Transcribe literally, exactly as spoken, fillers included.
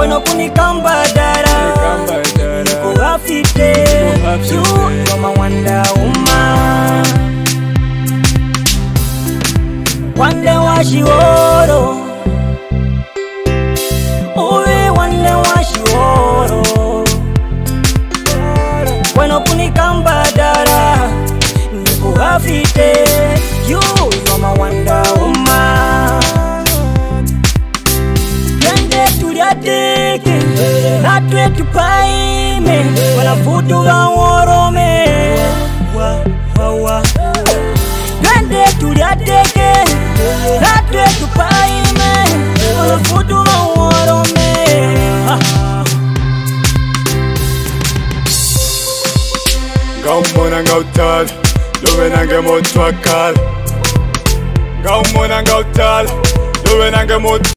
Weno kunikamba dara niko hafite you mama wanda uma wanda washioro uwe wanda washioro weno kunikamba dara niko hafite you mama wanda uma yende tuliateke natwe tupaime wala futu wa worome wa wa wa yende tuliateke natwe tupaime wala futu wa worome Gaumona ngautal lowe nange motwakal Gaumona ngautal lowe nange mot